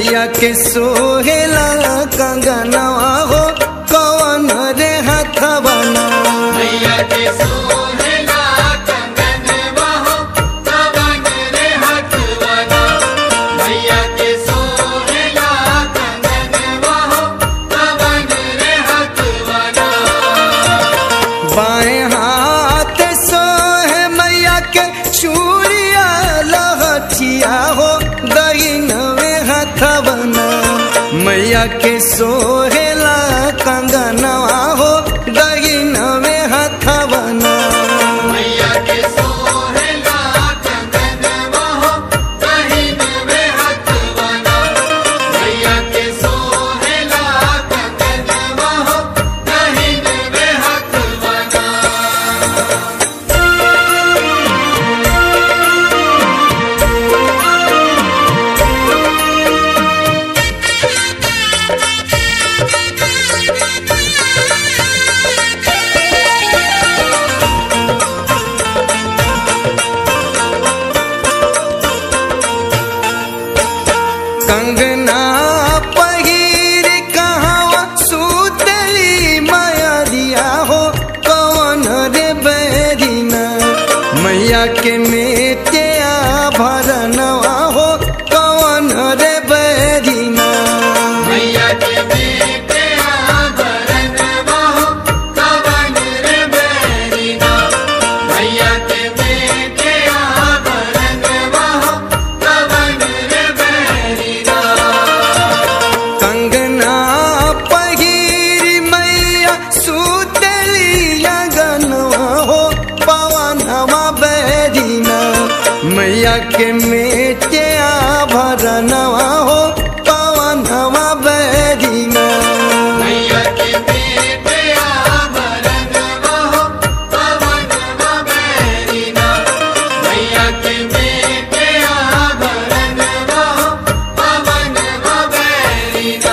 मैया के सोहेला कंगनवा हो कवन रे हथवना। मैया के सोहेला कंगनवा हो कवन रे हथवना। मैया के सोहेला कंगनवा हो कवन रे हथवना। बाएं हाथ सोहे मैया के चूड़िया लहठिया हो दाहिनवे हथवना। मैया के सोहेला कंगनवा हो दाहिनवे हथवना। मैया के सोहेला कंगनवा हो दाहिनवे हथवना। मैया के सोहेला कंगनवा हो दाहिनवे हथवना। कंगना पहिर कहाँ सुतली मैया हो कवन रे बैरिना। मैया के मेटे आभरणवा हो कवन रे बैरिना। मैया के बेटे आभरणवा हो कवन रे बैरिना। मैया के बेटे आभरणवा हो कवन रे बैरिना। कंगना पहिर मैया सुतली अगनवा हो पवनवा बैरिना। मैया के मेटे आभरणवा हो पवनवा बैरिना। मैया के बेटे आभरणवा हो पवनवा बैरिना। मैया के बेटे आभरणवा हो पवनवा बैरिना।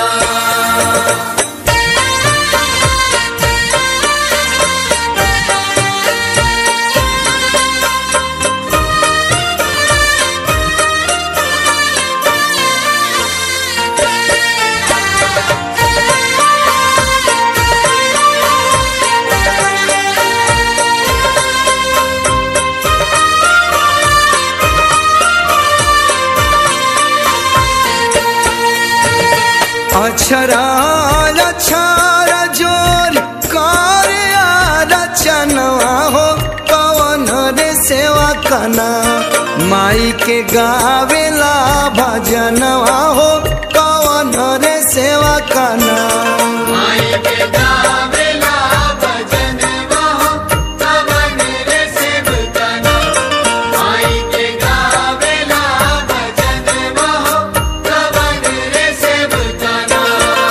अक्षरा अक्षरा जोर कार्य रचनवा हो कवन रे सेवा कना। माई के गावेला भजनवा हो कवन रे सेवा कना। माई के गावेला भजनवा हो कवन रे सेवकना। माई के गावेला भजनवा हो कवन रे सेवकना।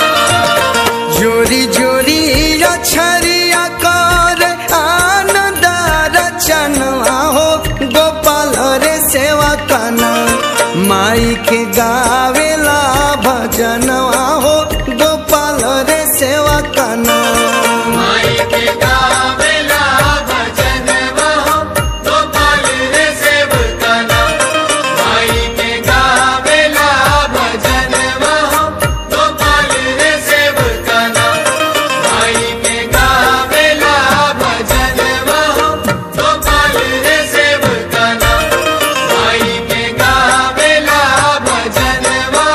जोरी जोरी अक्षरिया कर आनंद रचनवा हो गोपाल रे सेवा कना। माई के गावेला भजनवा हो गोपाल रे सेवा कना। माई के गावेला भजनवा हो गोपाल रे सेवकना। माई के गावेला भजनवा हो गोपाल रे सेवकना। माई के गावेला भजनवा हो गोपाल रे सेवकना। माई के गावेला भजनवा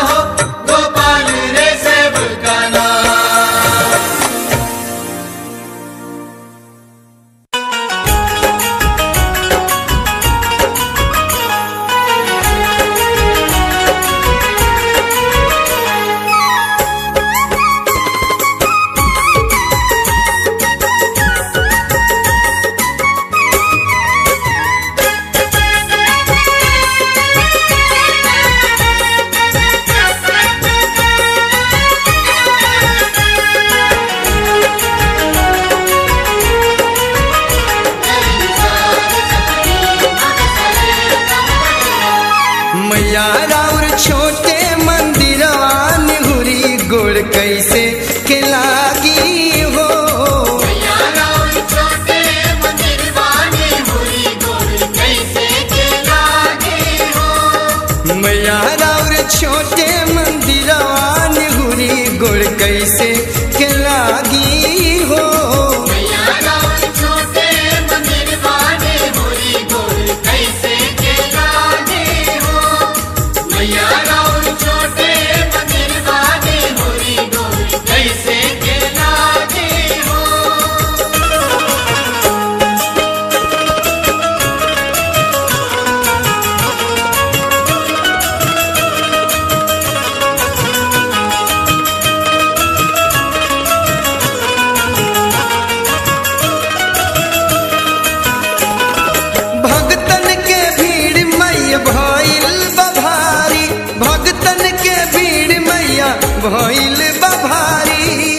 भइल बा भारी।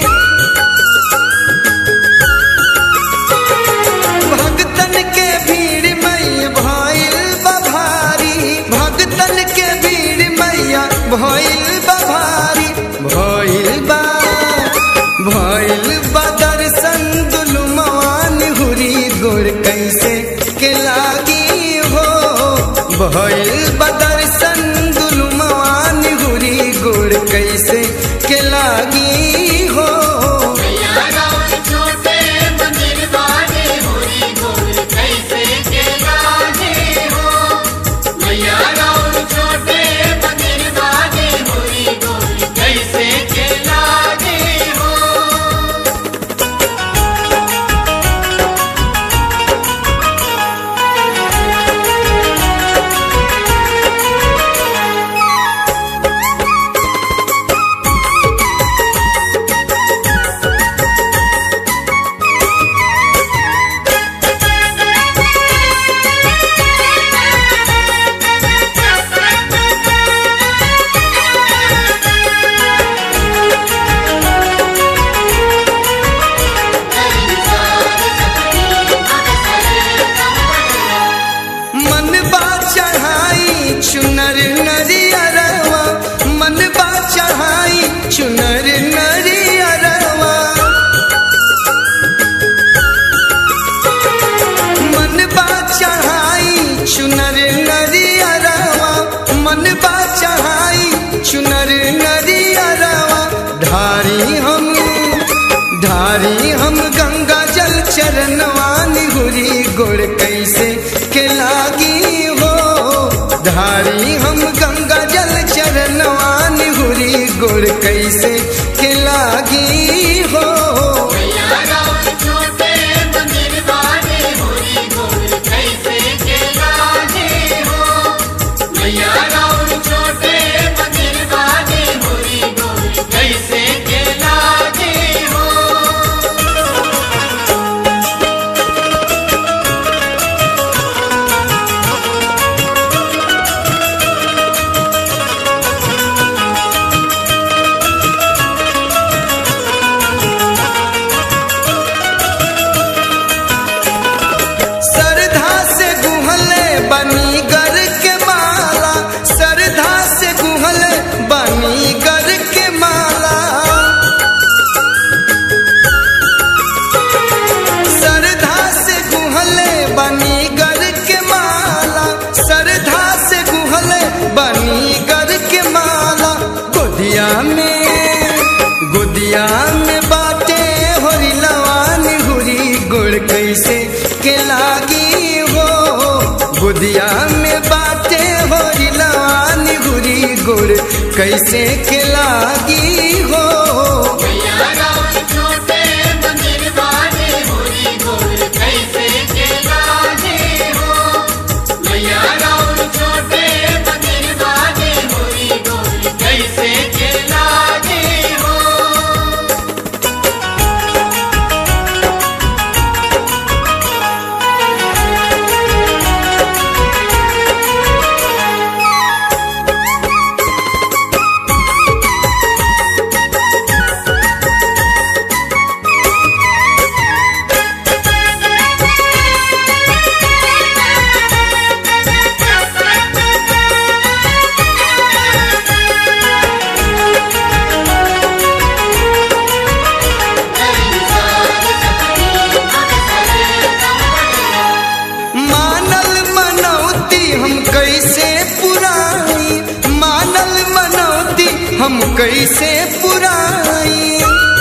भक्तन के भीड़ मैया भइल बा भारी। भक्तन के भीड़ मैया भइल बा भारी। भइल बा दर्शन दुलुमान हुरी गोर कैसे के लागी हो। भइल बा दर्शन दुलुमान हुरी गोर कैसे के लागी हो। चुनर नरियरवा मन बा चढ़ाई चुनर नरियरवा। मन बा चढ़ाई चुनर नरियरवा। मन बा चढ़ाई चुनर नरियरवा। ढारी हम गंगा जल चरणवान हुरी गोर कैसे के लागी हो। धारी हम गंगा जल चरणवान हुरी गोर कैसे के लागी हो। गोदिया में बाटे होरी लवान हुरी गोर कैसे के लागी हो। गोदिया में बाटे होरी लवान हुरी गोर कैसे के लागी हो। हम कैसे पुराई।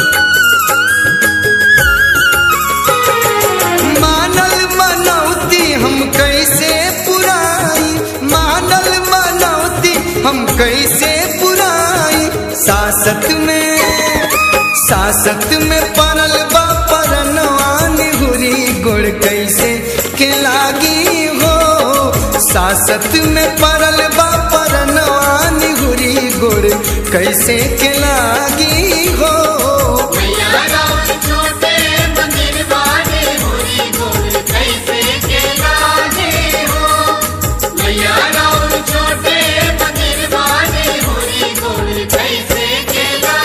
मानल मनौती हम कैसे पुराई। मानल मनौती हम कैसे पुराई। सासत में परल बा परनवान हुरी गोर कैसे के लागी हो। सासत में परल बा परनवान हुरी गोर कैसे के लागी हो। छोटे मंदिर वाले होरी गोर कैसे के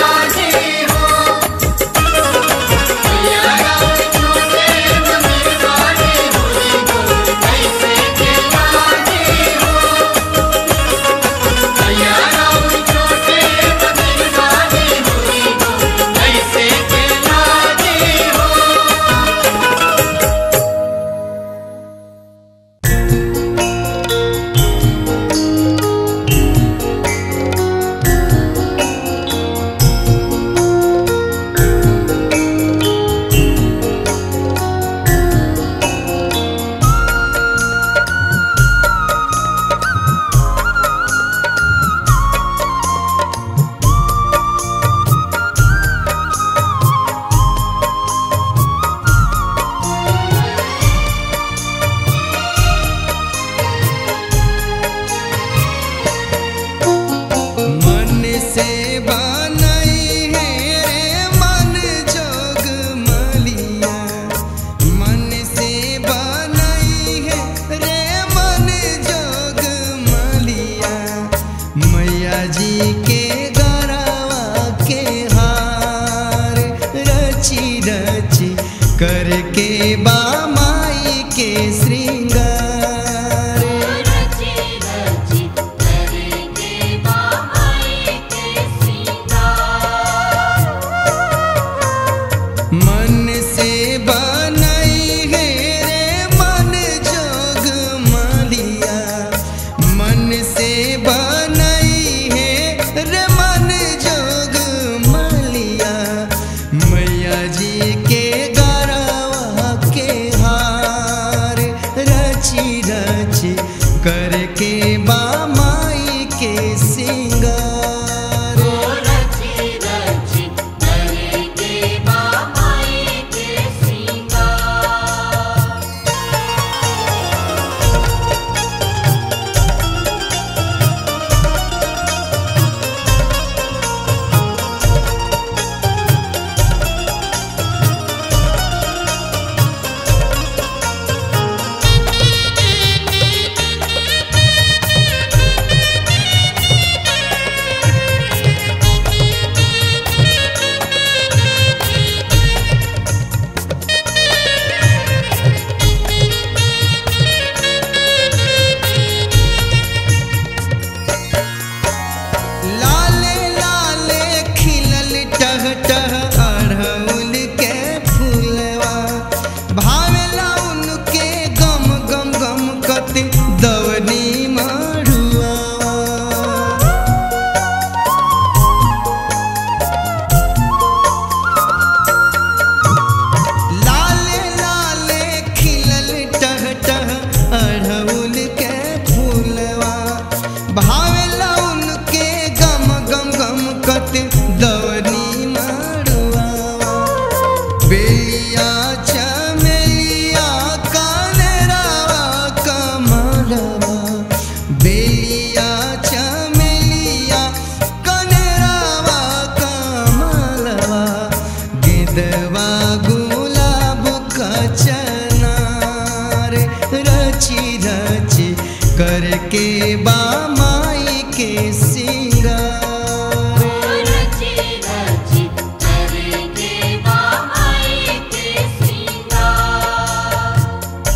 टह अड़हुल के फूलवा भावेला उनके गम गम गम कते दवनी मड़ुआ लाले लाले खिलल टह टह अड़हुल के फूलवा भावेला उनके गम गम गम कते दवनी मड़ुआ बेलिया चमेलिया कानरावा कमलवा बेलिया चमेलिया कानरावा कमलवा गिदवा गुलाब का चनार रची रची करके बामाई के सिंगार रची रची करके बामाई के सिंगार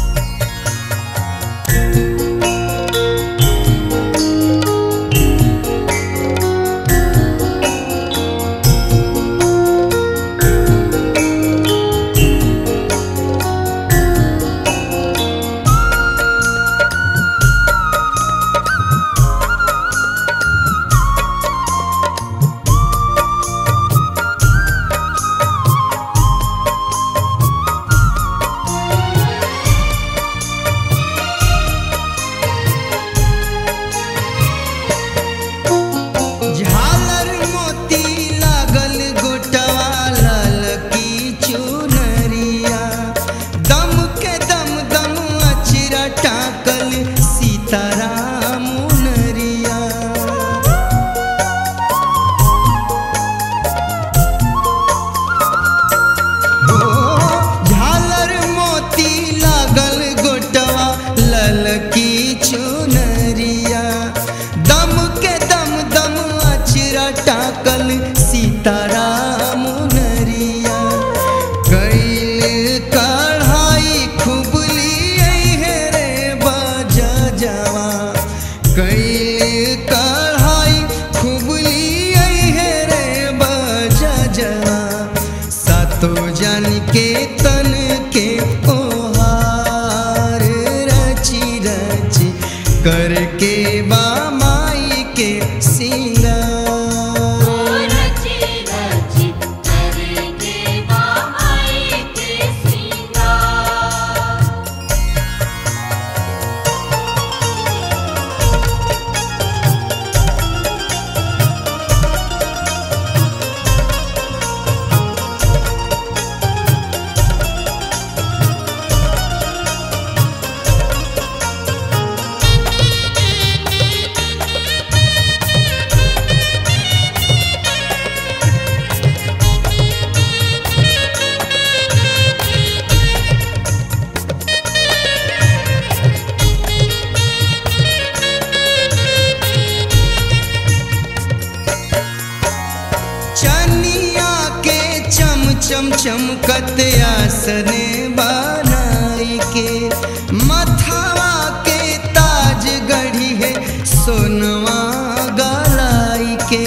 झालर मोती लागल गोटवा लाल की चुनरिया दम के दम दम अचरा टाकल सीताराम मुनरिया ओ झालर मोती लागल गोटवा लाल की चुनरिया दम के दम दम अचरा टाकल सीताराम मुनरिया कैल कढ़ाई खुबली है रे बाजा जवा कैल कढ़ाई खुबली है रे बाजा जवा सातो जन के तन के ओहार रची रची करके बामाई के सिंगार रची रची करके बामाई के सिंगार चनिया के चम चम चमकत आसन बनाई के मथवा के ताज गढ़ी है सोनवा गलाई के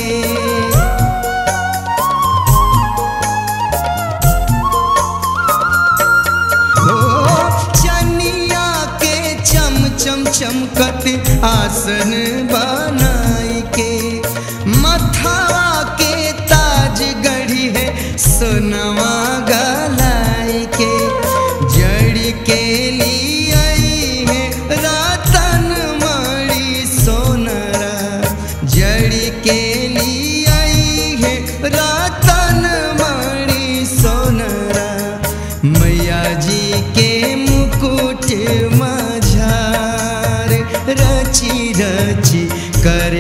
ओ चनिया के चम चम चमकत आसन बनाई के मथवा के ताज गढ़ी है सोनवा गलाई के जड़ के लिए है रतन मणि सोनरा जड़ के लिए है रतन मणि सोनरा मैया जी के मुकुट मझार रची रची कर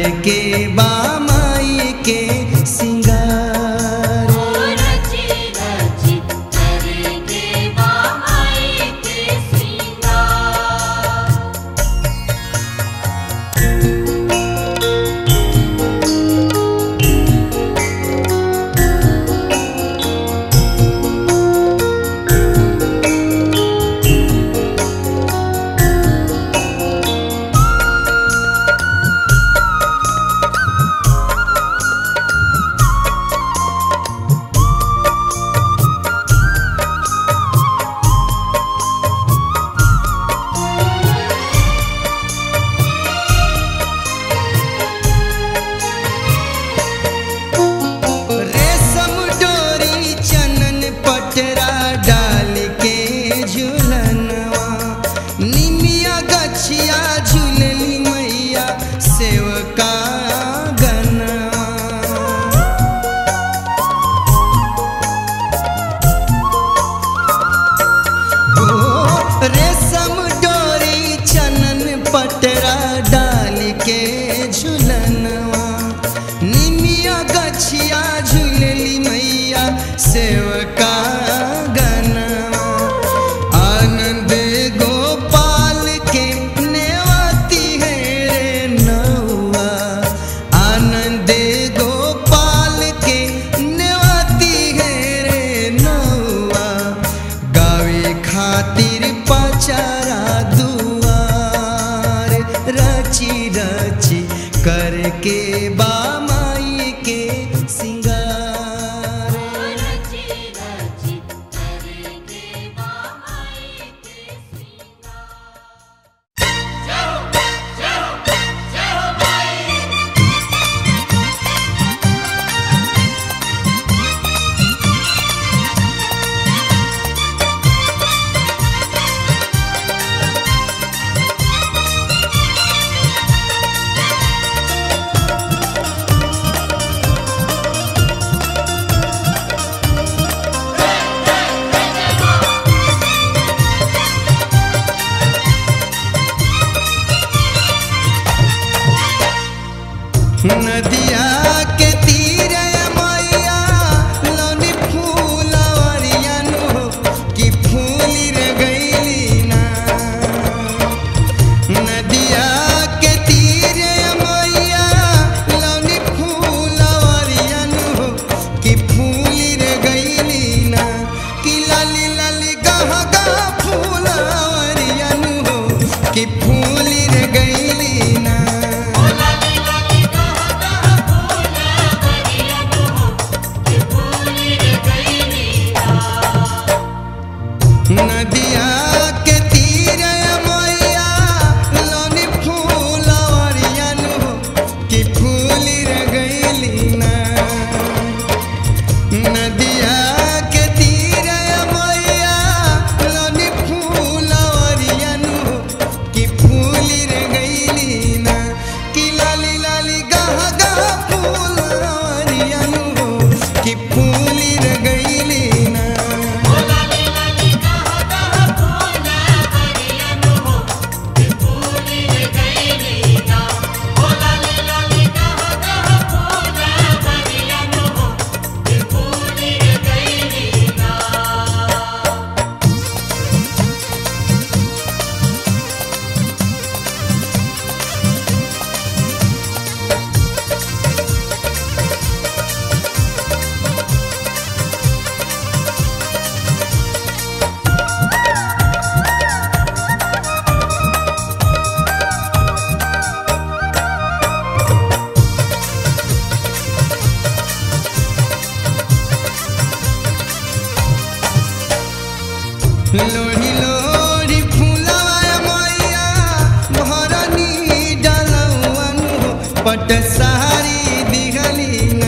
लोरी लोरी फूलवा मैया भरनी डालवन पट सारी दिगलीना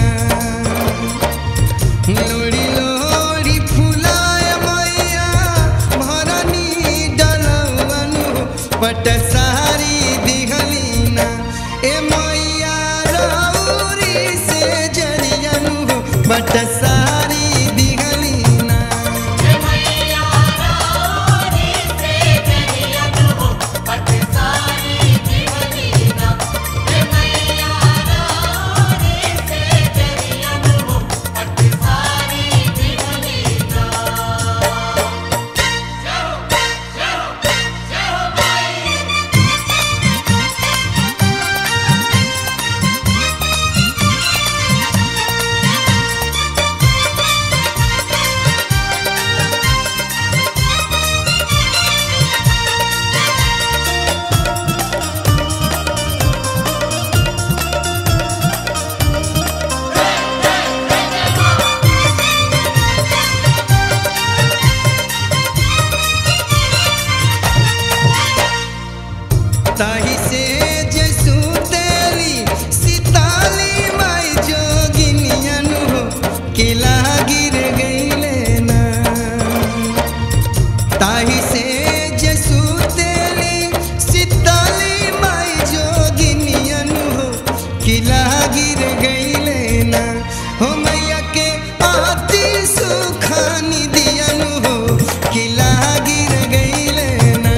लोरी लोरी फूलवा मैया भरनी डालवन पट सारी दिगलीना ए मैया रौरी से जरियन पट सारी दिगलीना ताही से जैसू तेली सीताली माई जोगिनियन हो किला गिर गईले ना ताही से जैसू तेली सीताली माई जोगिनियन हो किला गिर गईले ना हो मैया के आती सुखानी दियन हो किला गिर गईले ना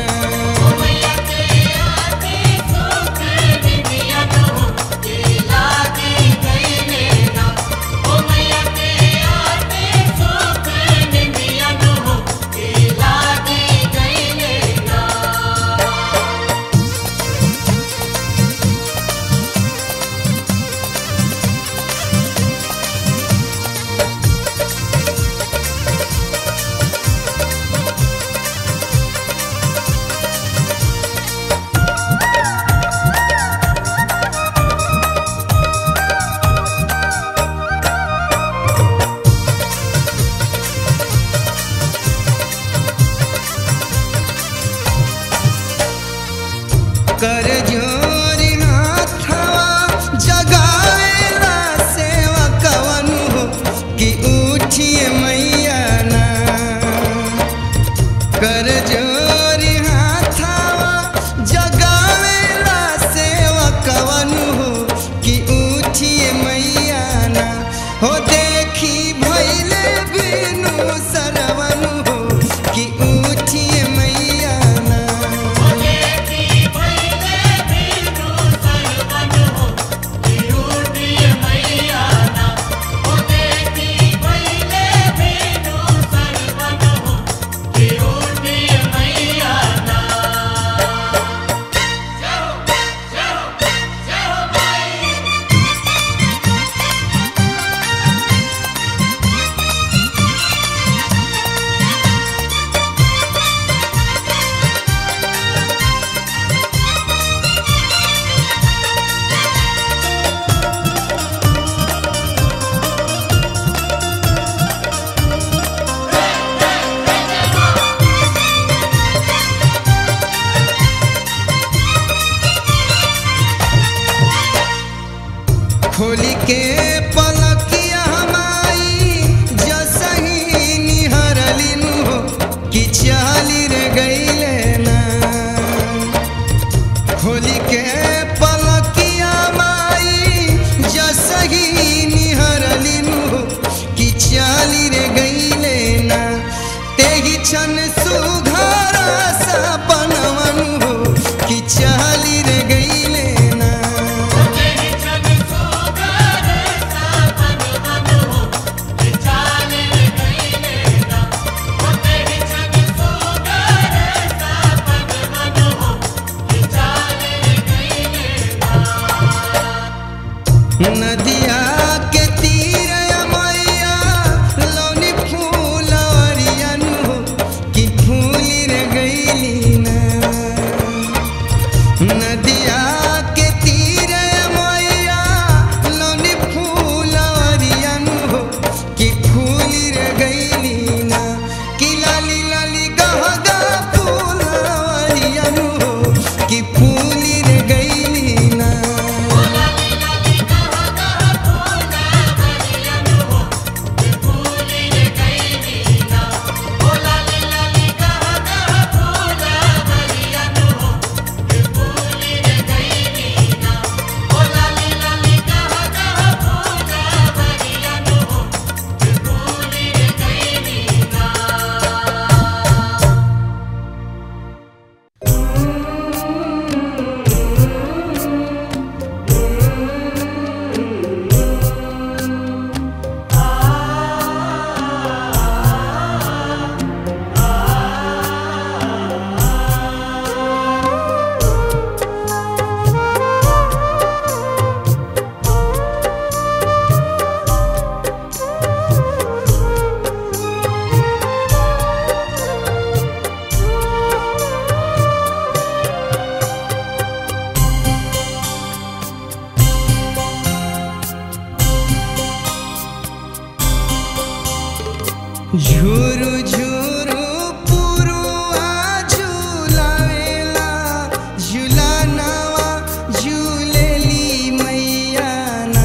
झुरु झुरु पुरुआ झुलावेला झुलानावा झुलेली मैया ना।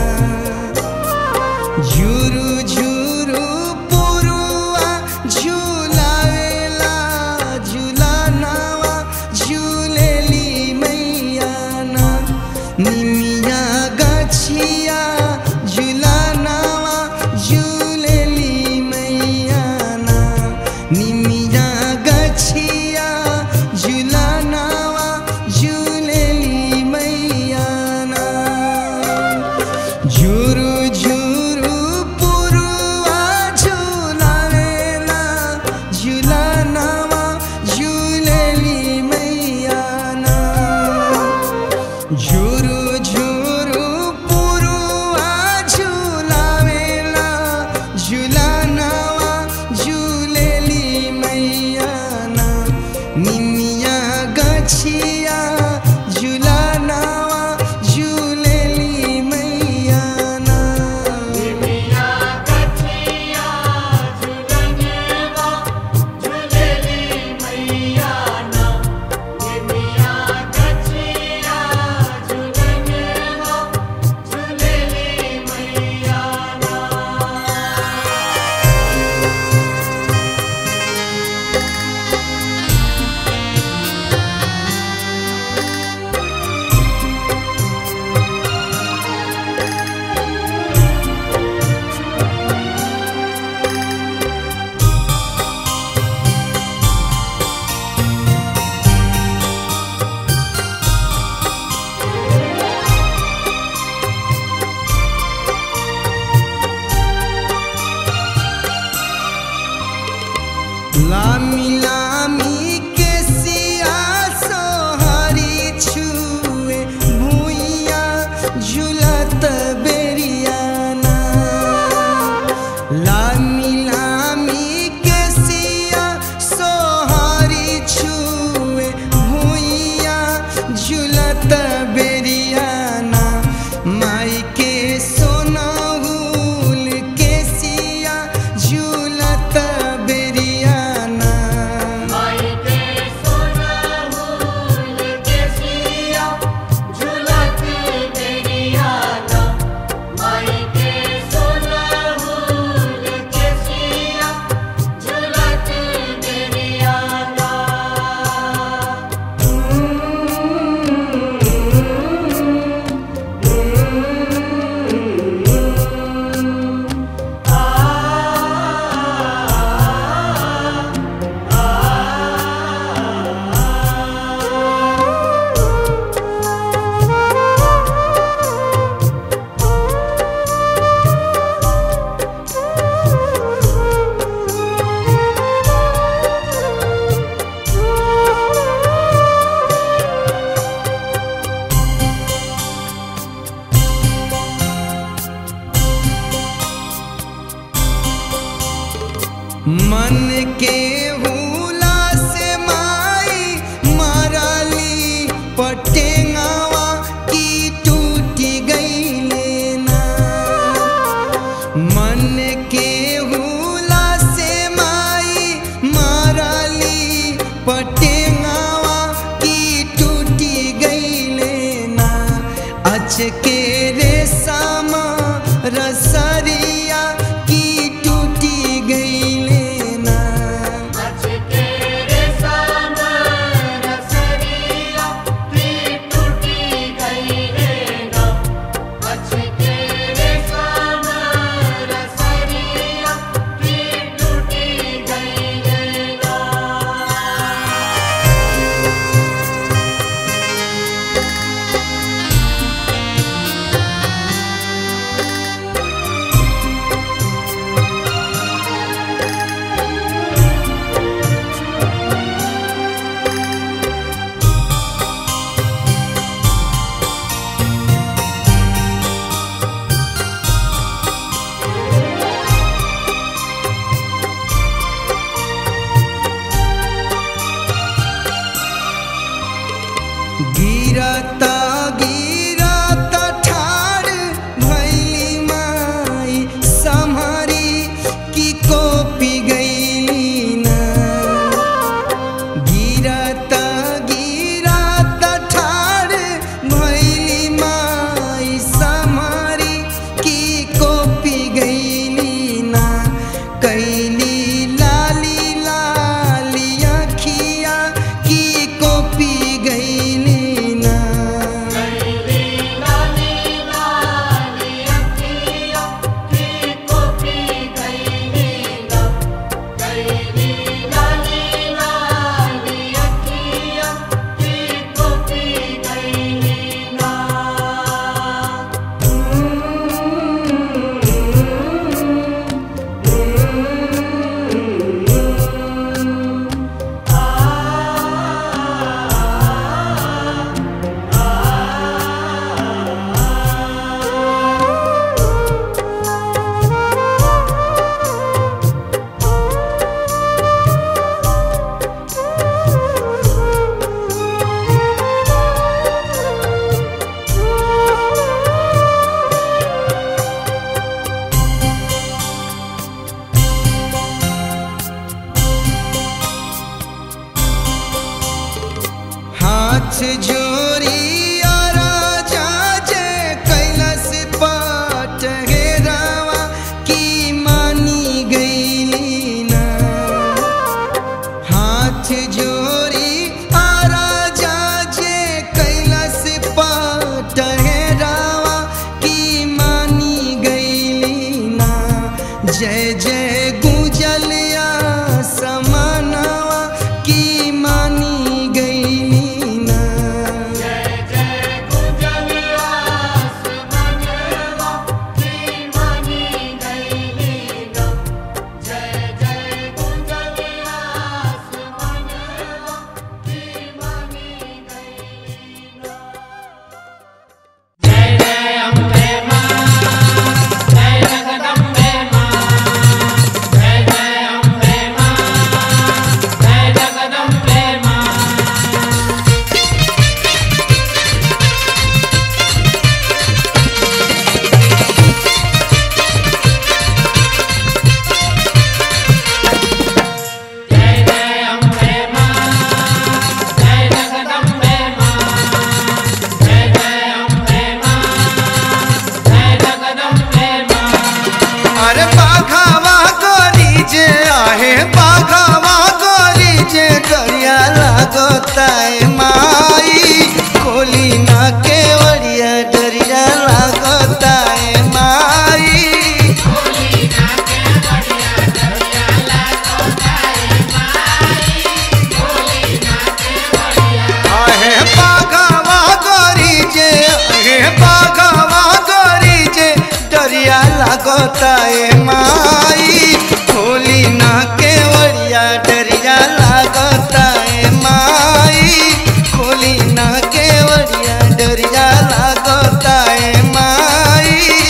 झुरु झुरु पुरुआ झुलावेला झुलानावा झुलेली मैया ना। निमिया गछिया झुलानावा झुलेली मैया ना। निमिया गछिया झुलानावा झुलेली मैया ना। झुरु झुरु पुरुआ झुलावेला झुलानावा झुलेली मैया ना। झुरु झुरु पुरुआ झुलावेला झुलानावा झुलेली मैया ना। निमिया गछिया झुलानावा झुलेली मैया ना। निमिया गछिया झुलनवा झुलेली मैया ना। निमिया गछिया झुलनवा झुलेली मैया ना। लामी लामी केसिया सोहारी छुए भुइया झुलत बेरिया ना। लामी लामी केसिया सोहारी छुए भुइया झुलत बेरिया ना। माई के सोनाहुल केसिया झुलत बेरिया ना। माई के सोनाहुल केसिया झुलत बेरिया ना। माई के सोनाहुल केसिया झुलत बेरिया ना। मन के हुला से माई माराली पटेंगावा की टूटी गई ना। मन के हुला से माई माराली पटेंगावा की टूटी गई ना। अचके रेशमा रसरिया की टूटी गई ना। हाथ जोड़ी और जाजे कैलाश पाट हेरावा की मानी गईली ना। हाथ जोड़ी और जाजे कैलाश पाट हेरावा की मानी गईली ना। जय जय गुजलिया समानवा की मानी गईली ना। जय जय गुजलिया समनवा की मानी गईली ना। जय जय गुजलिया समनवा की मानी गईली ना। जय जय अम्बे मां, जय जगदम्बे मां, जय जय अम्बे मां, जय जगदम्बे मां। जय जय अम्बे मां, जय जगदम्बे मां, जय जय अम्बे मां, जय जगदम्बे मां। अरे बाघावा गोरी जे आहे बाघावा गोरी जे डरिया लागताए माई खोली ना केवड़िया डरिया लागताए माई। आहे बाघावा गोरी जे आहे बाघावा गोरी जे डरिया लागताए माई खोली ना केवड़िया डरिया लागताए माई खोली ना केवड़िया डरिया लागताए माई।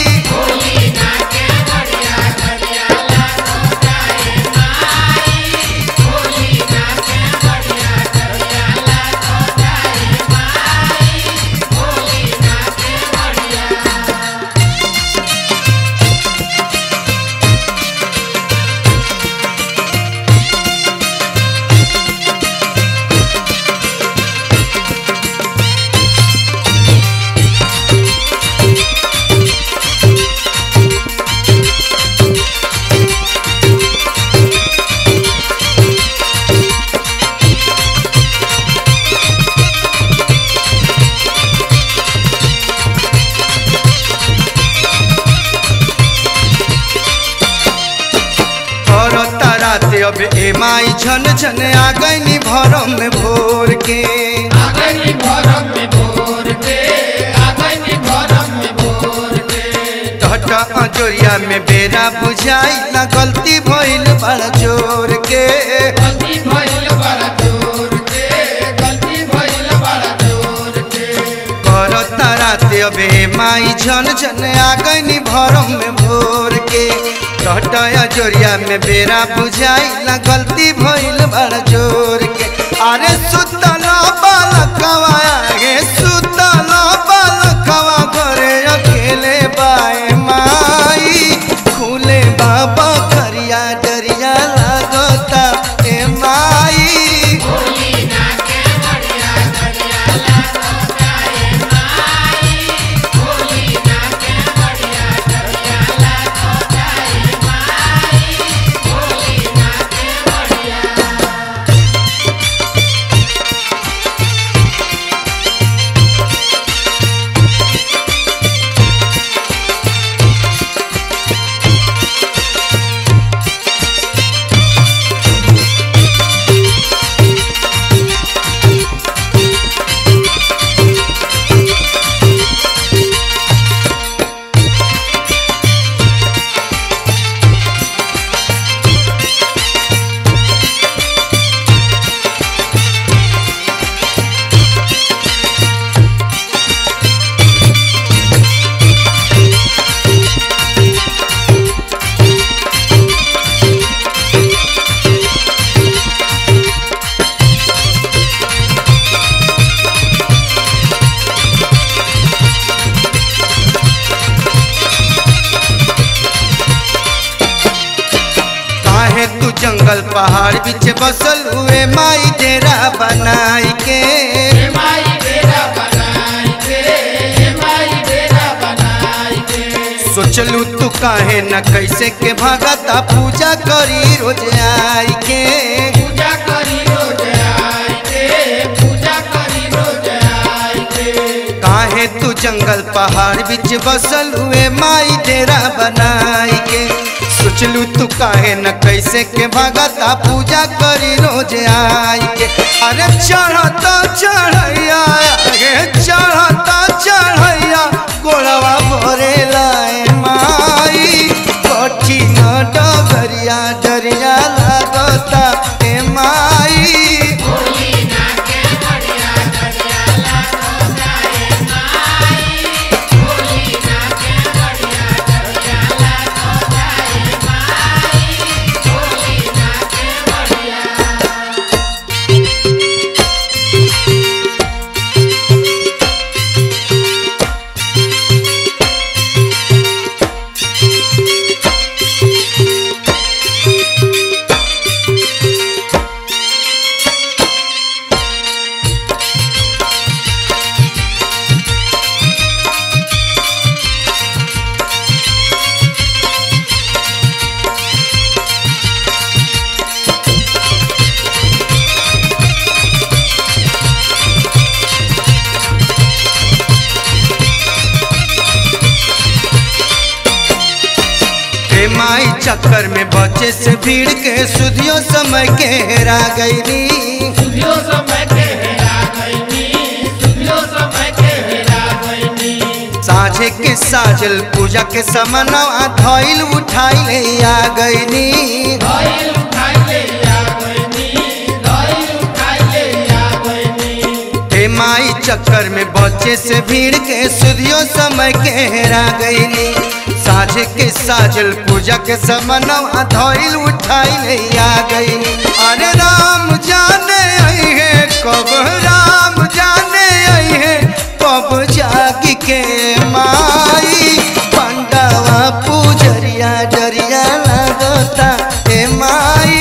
और ताराते अब ए माई झन झन आ गईनी भरम में भोर के। आगनी भरम में भोर के, आगनी भरम में भोर के। टहटा अजोरिया में बेरा बुझाई ना गलती भइल बड़ा जोर के। गलती भइल बड़ा जोर के, गलती भइल बड़ा जोर के। और ताराते अब ए माई झन झन आ गईनी भरम में भोर के। टहटा अजोरिया में बेरा बुझाई ना गलती भइल बड़ा जोर के। अरे सुतल बालकवा गे सुतल बालकवा घरे अकेले बाए माई खुले बाबा करिया डरिया लागता ए माई। जंगल पहाड़ बीच बसल हुए माई डेरा बनाई के। माई काहे न कैसे के भगता पूजा करी रोज आई के। पूजा करी रोज आई के, पूजा करी रोज आई के। काहे तू जंगल पहाड़ बीच बसल हुए माई डेरा बनाई के। सोचलू तू काहे न कैसे के भगता पूजा करी रोज आई के। अरे चढ़ता चढ़ैया गे चढ़ता चढ़ैया गोड़वा भरे लाए माई कठिन डगरिया डरिया लागता ए माई। माई चक्कर में बचे से भीड़ के सुधियो समय के हेरा गईली। सुधियो समय के हेरा गईली, सुधियो समय के हेरा गईली। साझे के साजल पूजा के समनवा धइल उठाई ले आ गईली। धइल उठाई ले आ गईली, धइल उठाई ले आ गईली। हे माई चक्कर में बचे से भीड़ के सुधियो समय के हेरा गईली। साझे के साजल पूजा के समनवा धइल उठाई ले आ गईली। अरे राम जाने आई है कब, राम जाने आई है कब जागी के माई पंडवा पूजरिया डरिया लगता ए माई।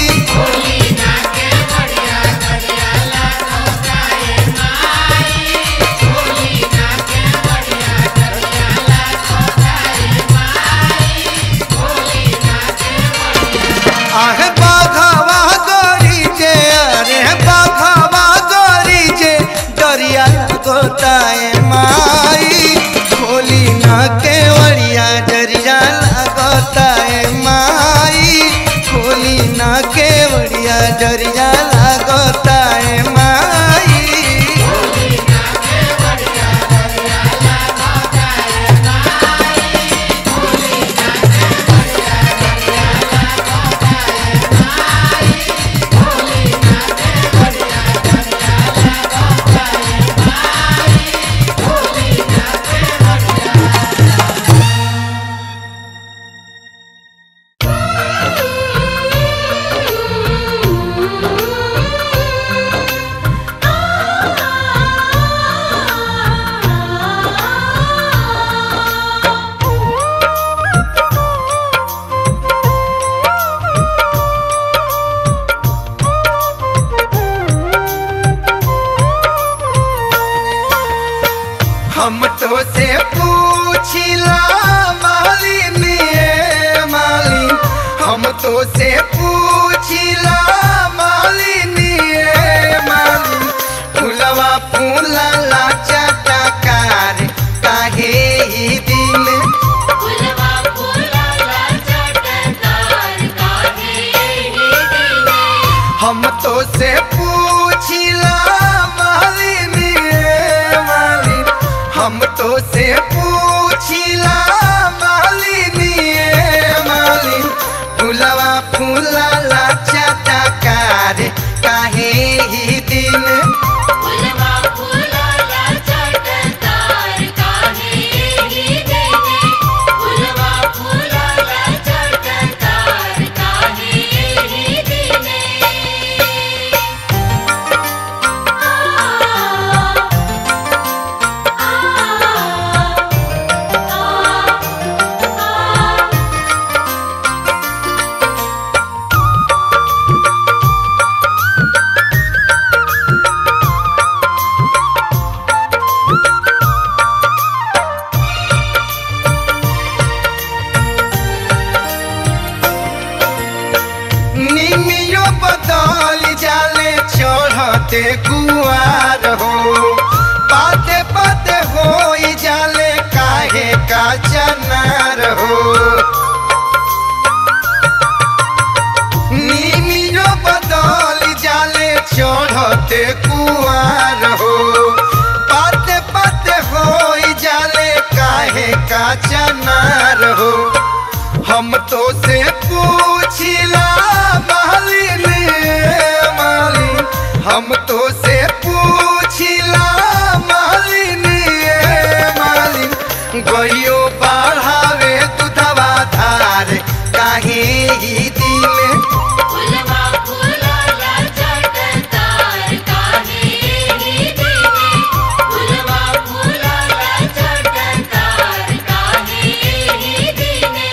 आहे बाघवा गोरी जे, अरे बाघवा गोरी जे डरिया गोताए माई खोली ना केवड़िया डरिया लगताए माई खोली ना केवड़िया डरिया लगताए माई। हम तो से पूछिला मालिनी मालिन, हम तो से पूछिला मालिनी मालिन फूलवा फूला चटकार काहे ही दिन। फूलवा फूला चटकार काहे ही दिन। हम तो से पूछिला मालिनी मालिन, हम तो से पूछिला मालिनी मालिन फूलवा फूला चटकार काहे ही दिन। फूलवा फूला चटकार काहे ही दिन। फूलवा फूला चटकार काहे ही दिन। चढ़ते कुआर हो पाते पाते हो जाले काहे का चनार हो नीमियो बदल जाले चढ़ते कुआर हो पाते पाते हो जाले काहे का चनार हो हम तो से पूछिला मालिन मालिन हम तो से पूछिला मालिन मालिन गइयो बढ़ावे दूधवा धार काहे ही दिन फुलवा फुलाला चटकार काहे ही दिने फुलवा फुलाला चटकार काहे ही दिने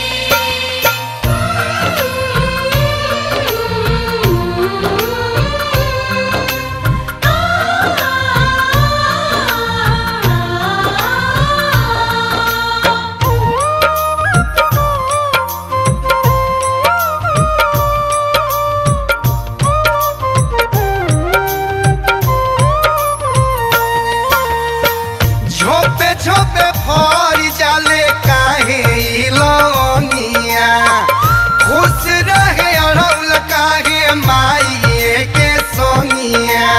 झोपे झोपे फर जाले काहे ई लौनिया खुश रहे अड़ौल काहे माइए के सोनिया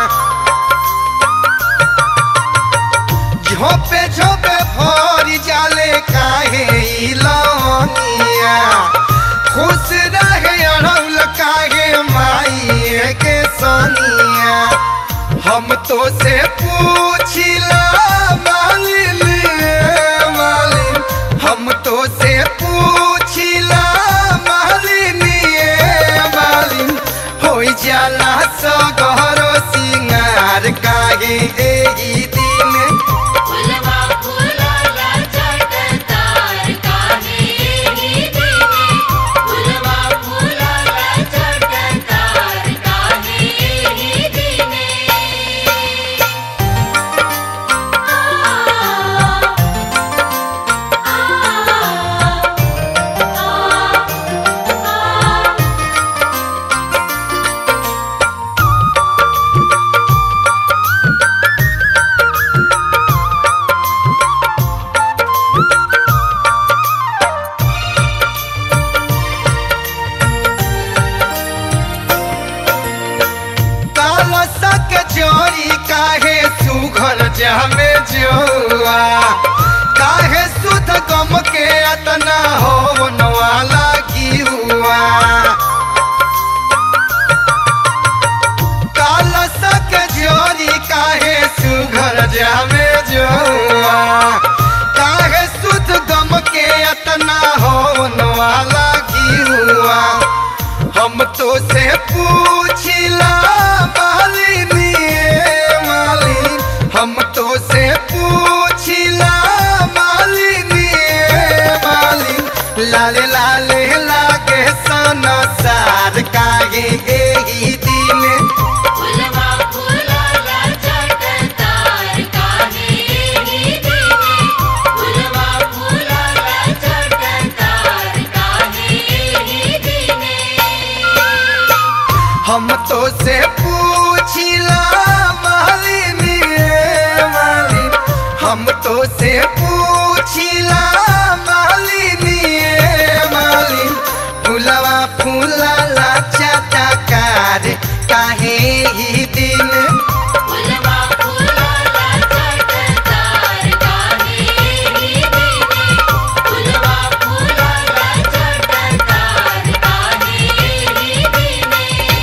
झोपे झोपे फर जाले काहे ई लौनिया खुश रहे अड़ौल काहे माइए के सोनिया हम तो से पूछिला मालिन मालिन हम तो से पूछिला मालिन मालिन हो जाला सगरो सिंगार काहे एही दिन फुलवा फुलाला चटकार काहे ही दिने फुलवा फुलाला चटकार काहे ही दिने कालसा के जोरी काहे सुघर जहमे जोआ काहे सुध गम के अतना होवन वाला की हुआ कालसा के जोरी काहे सुघर जहमे जोआ काहे सुध गम के अतना होवन वाला की हुआ हम तो से पूछिला मालिन मालिन हम तो से पूछिला मालिन मालिन लाले लाले लागे सनसार काहे एही दिन फुलवा फुलाला चटकार काहे ही दिने फुलवा फुलाला चटकार काहे ही दिने हम तो से पूछिला मालिन मालिन हम तो से पूछिला मालिन मालिन फुलवा फुलाला चटकार काहे ही दिन फुलवा फुलाला चटकार काहे ही दिने फुलवा फुलाला चटकार काहे ही दिने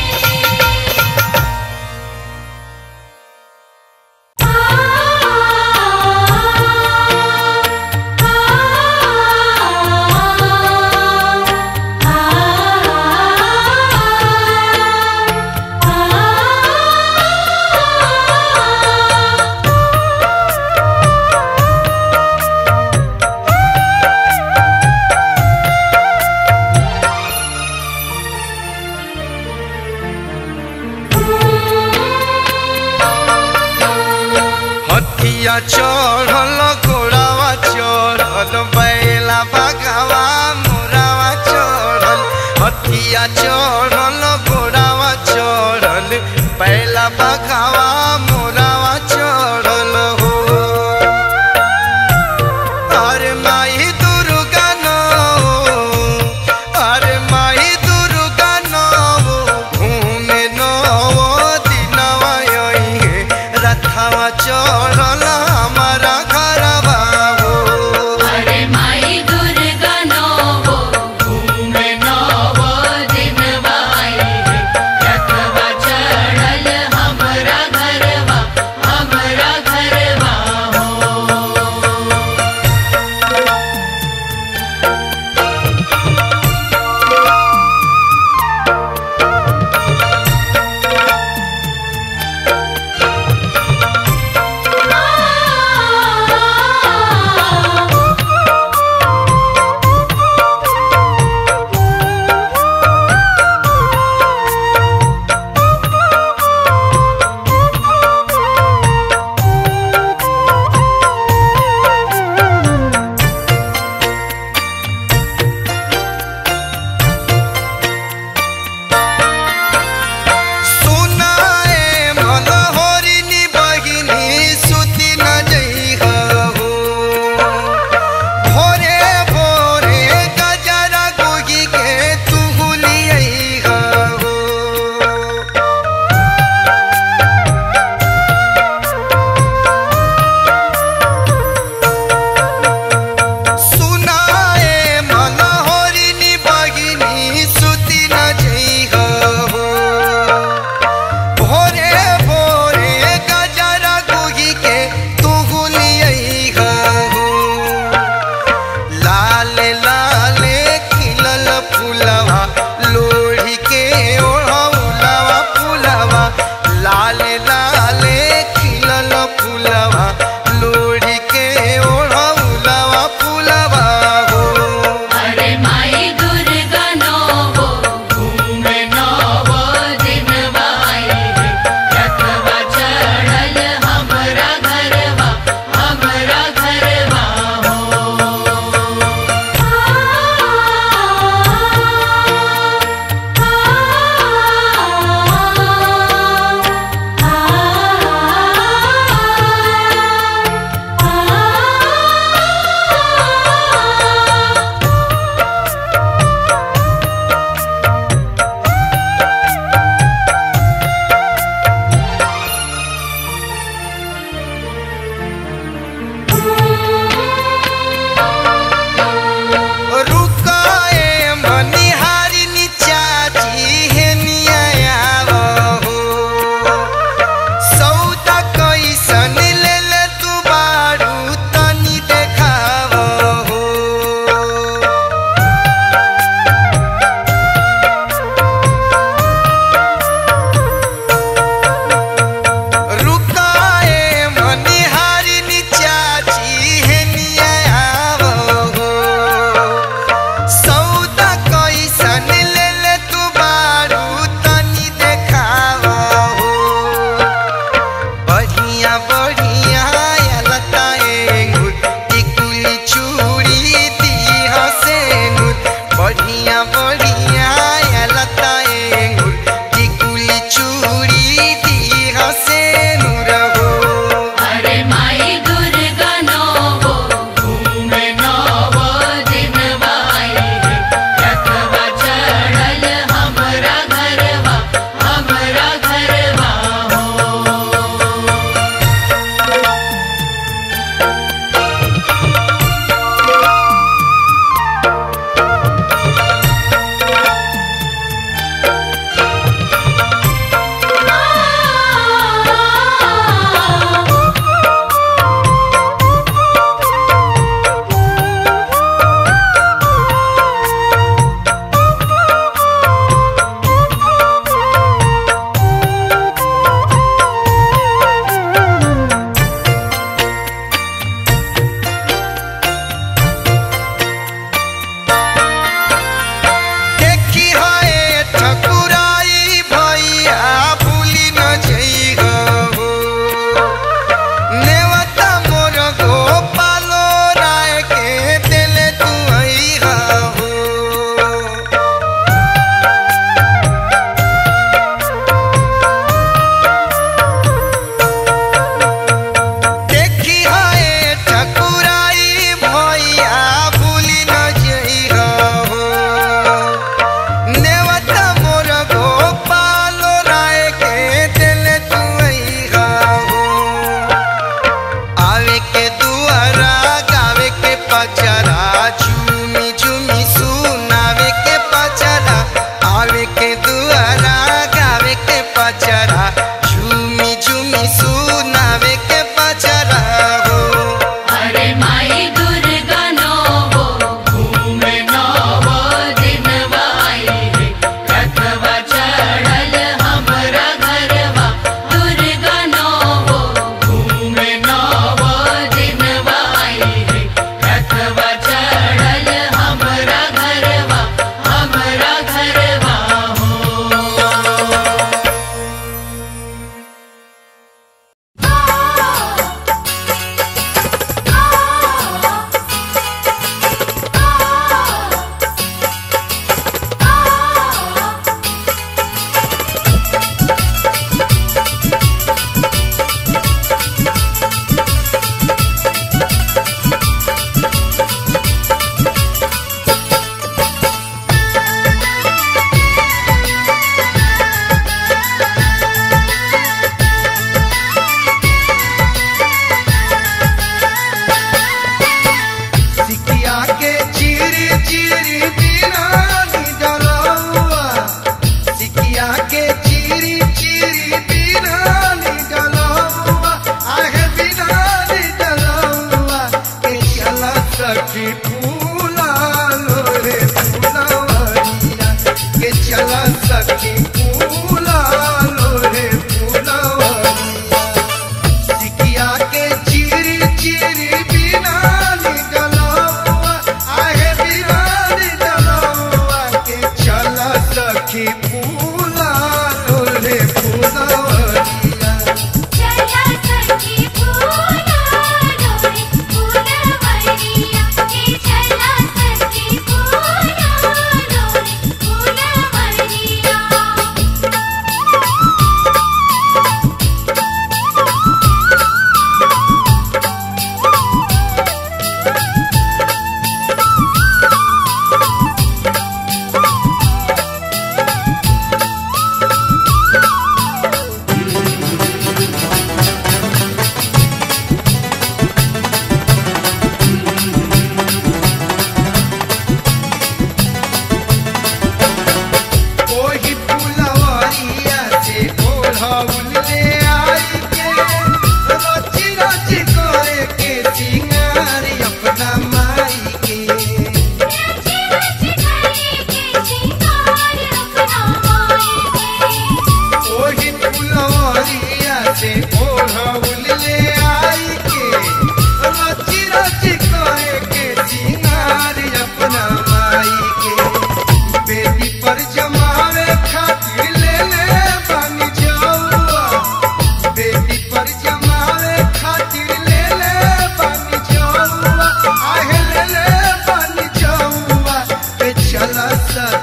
हथिया चढ़ल घोड़ावा चढ़ल बैला बगावा मोरावा चढ़ल हथिया चढ़ल घोड़ावा चढ़ल बैला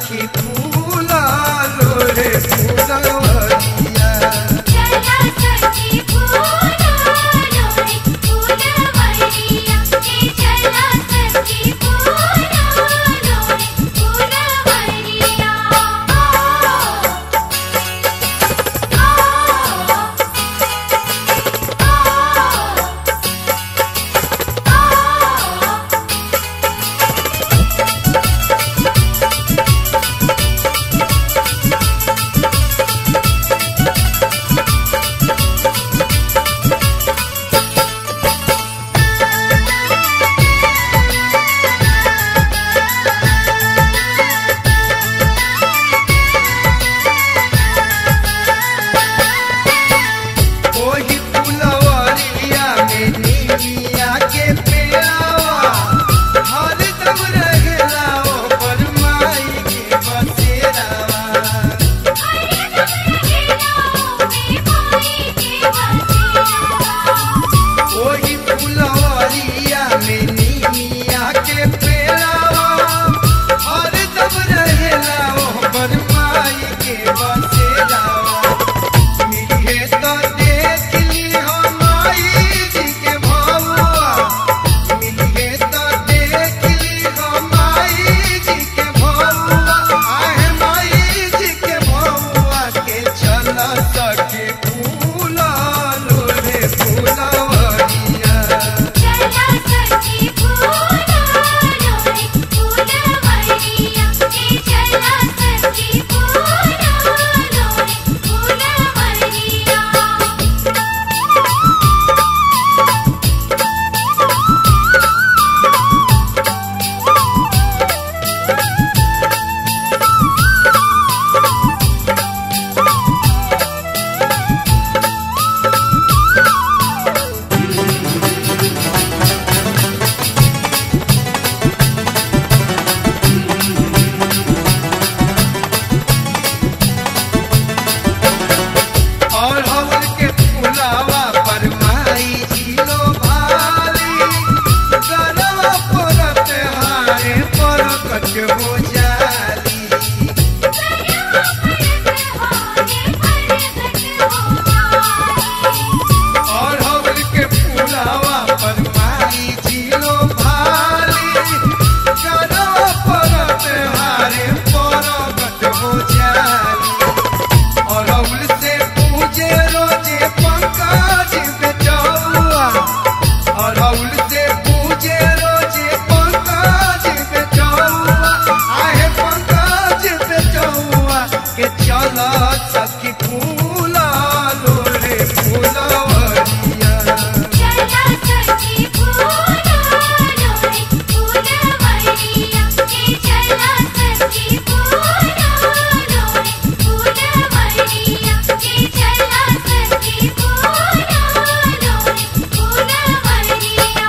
सखी फूला लोरे फूलवरिया चला सखी फूला लोरे फूलवरिया चला सखी फूला लोरे फूलवरिया ओही फुलवरिया में नीमिया के पेड़वा हरदम रहेला ओपर माई के बसेरावा ओही फुलवरिया में नीमिया के पेड़वा हरदम रहेला ओपर माई के बसेरावा मिलिहे तो देख लिहो माई जी के भौवा मिलिहे तो देख लिहो माई जी के भौवा आहे माई जी के भौवा के चल सके फूला लोरे फूलवरिया चला सखी फूला लोरे फूलवरिया चला सखी फूला लोरे फूलवरिया और हवन के फुलावा पर माई जीलो भाली गरवा परत हारे परकट हो जाली और हवन के फुलावा पर माई जीलो भाली गरवा परत हारे परकट हो जाली और अउल से पूजे रोजे पंकज बेचौआ और अउल से पूजे रोजे पंकज बेचौआ आहे पंकज बेचौआ के चल सखी फूला लोरे फूलवरिया चला सखी फूला लोरे फूलवरिया चला सखी फूला लोरे फूलवरिया चला सखी फूला लोरे फूलवरिया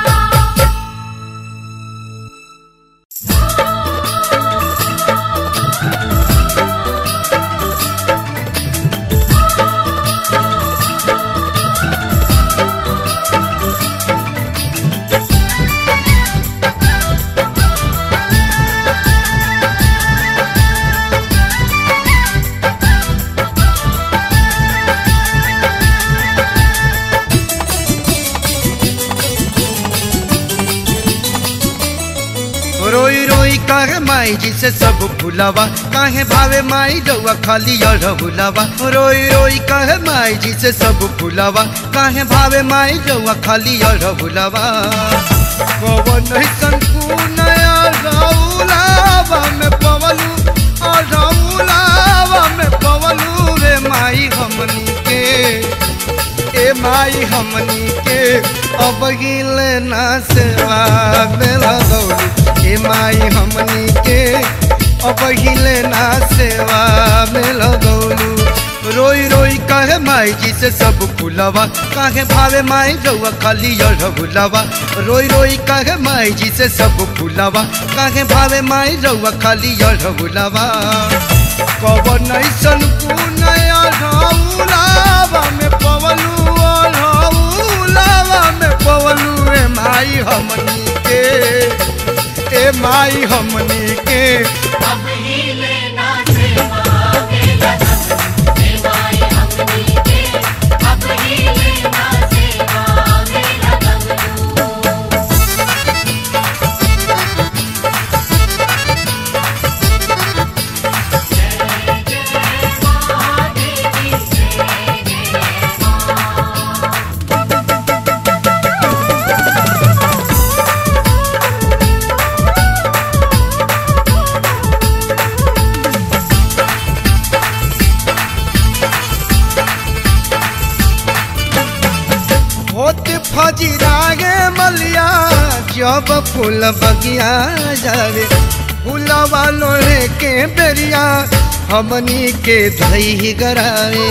रोई रोई काहे माई जी से सब भुलावा काहे भावे माई रउआ खाली अढ़हुलावा रोई रोई काहे माई जी से सब भुलावा काहे भावे माई रउआ खाली अढ़हुलावा कवन ऐसन नया रउलावा में पवलू अढ़हुलावा में पवलू रे माई हमनी के ए माई हमनी के अब गिले ना सेवा में लगौलू ए माई हमनी के अब हिले ना सेवा में लगौलू रोई रोई काहे माई जी से सब फुलावा काहे भावे माई रउआ खाली अढ़हुलावा रोई रोई काहे माई जी से सब फुलावा काहे भावे माई रउआ खाली अढ़हुलावा कवन ऐसन नया अढ़हुलावा में पवलू अढ़हुलावा में पवलू ए माई हमनी के ए माई हमनी के अब हिले जब फूल बगिया जावे फूलवा लोहे के बेरिया हमनी के धई गरावे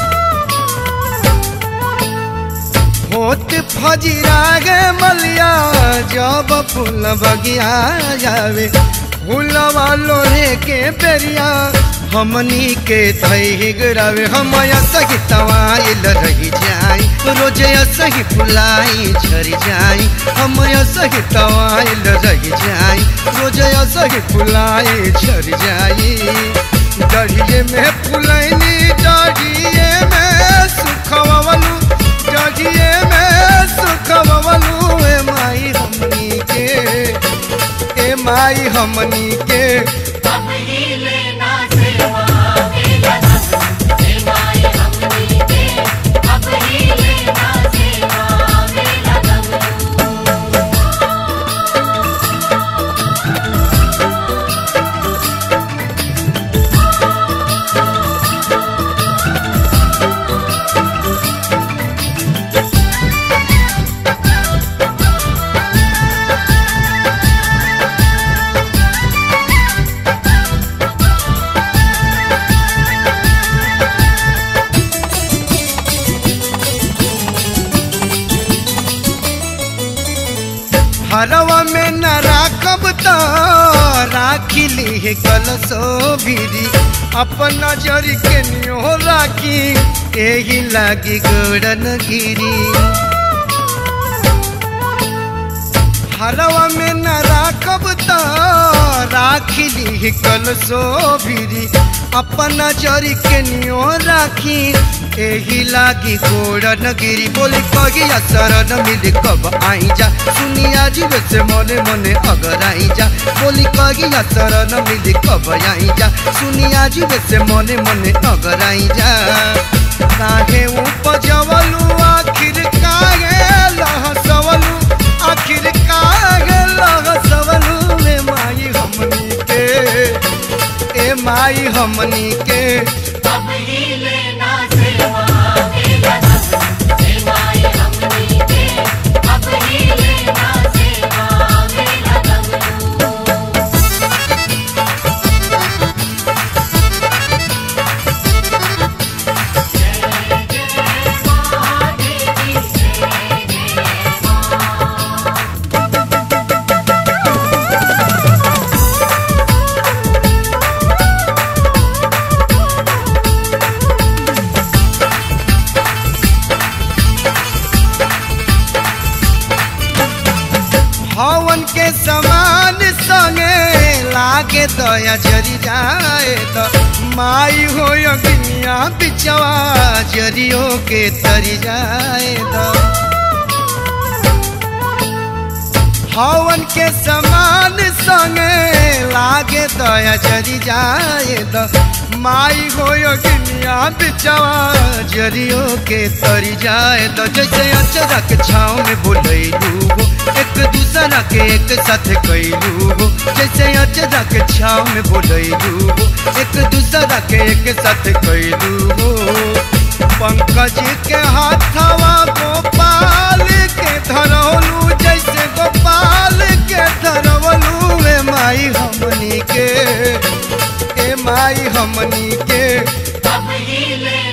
होत फजीरा गे मलिया जब फूल बगिया जावे फूलवा लोहे के बेरिया हमनी के धई गरावे हम सही तवाइल रही जाई रोज सही फुलाई झरी जाई हम सही तवाइल रही जाई रोज सही फुलाई झरी जाई डढ़िए में फुलैनी डढ़िए में सुखवलू डढ़िए में सुखवलू ए माई हमनी के हरवा में न राखब तो राखिली है कलसो भीरी अपन नजर के नियो राखी एही लागी गोड़न गिरी हरवा में न राखब तो राखिली है कलसो भीरी अपन नजर के नियो राखी एही लागी गोड़न गिरी बोली कगिया शरण मिली कब आई जा सुनिया जीव से मने मने अगर आई जा बोली कगिया शरण मिली कब आई जा सुनिया जीव से मने मने अगर आई जा काहे उपजवलू आखिर काहे लहसवलू आखिर काहे लहसवलू ए माई हमनी के हवन के समान संगे लागे दया जरी जाए तो माई हो अग्निया बिचवा जरियो के तरी जाए तो हवन के समान संगे लागे दया जरी जाए तो माई हो अग्निया बिचवा जरियो के तरी जाए तो जैसे अचरा के छाँव में बोलैलू हो एक दूसरा के एक साथ कैलू हो जैसे अचरा के छाँव में बोलैलू हो एक दूसरा के एक साथ कैलू हो पंकज के हाथवा गोपाल के धरौलू जैसे गोपाल के धरौलू ए माई हमनी के